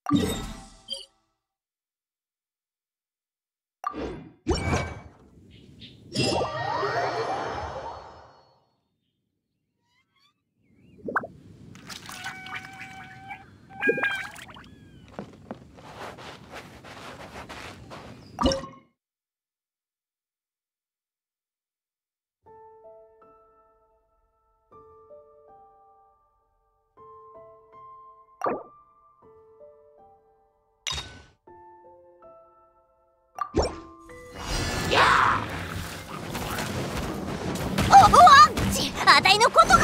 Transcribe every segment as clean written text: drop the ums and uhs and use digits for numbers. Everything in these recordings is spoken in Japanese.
あたいのことがい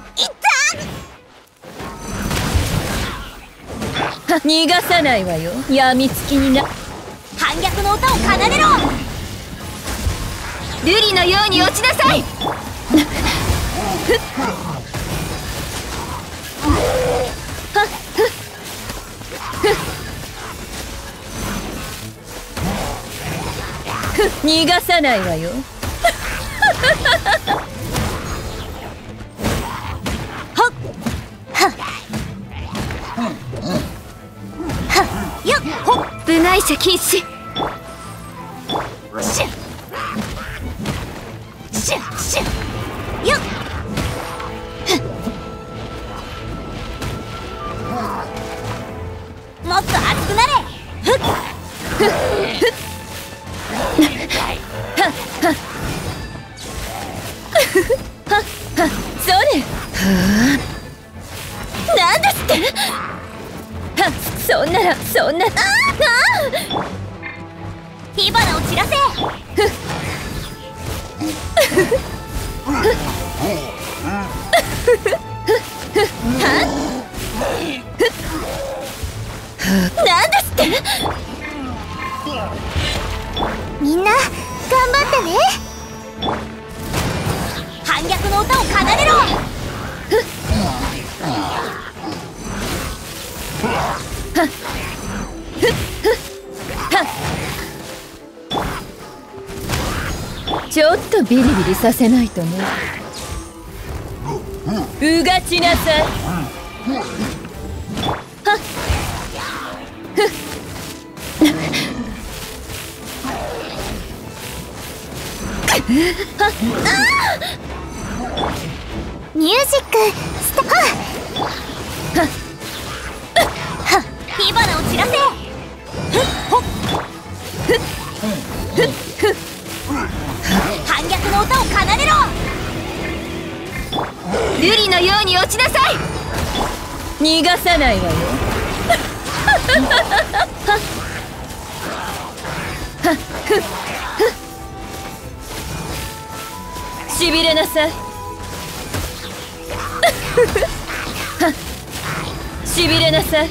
った逃がさないわよ。やみつきにな。 反逆の歌を奏でろ。 瑠璃のように落ちなさい。逃がさないわよ。部内者禁止。 シュッシュッシュッよっ。もっと熱くなれ。ふっふっふっそれ。 なんですって。 そんならそんな。 火花を散らせ。なんですって。みんな頑張ってね。反逆の歌を奏でろ。 ちょっとビリビリさせないとね。うがちなさい。 ミュージックスタート。火花を散らせ。反逆の歌を奏でろ。 瑠璃のように落ちなさい。逃がさないわよ。しびれなさい。しびれなさい。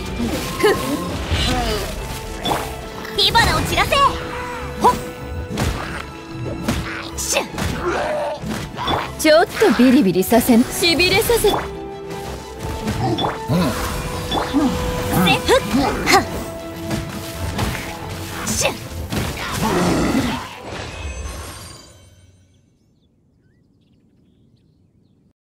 火花を散らせ。ほっシュッ。 ちょっとビリビリさせん。しびれさせ。 せふっシュッ。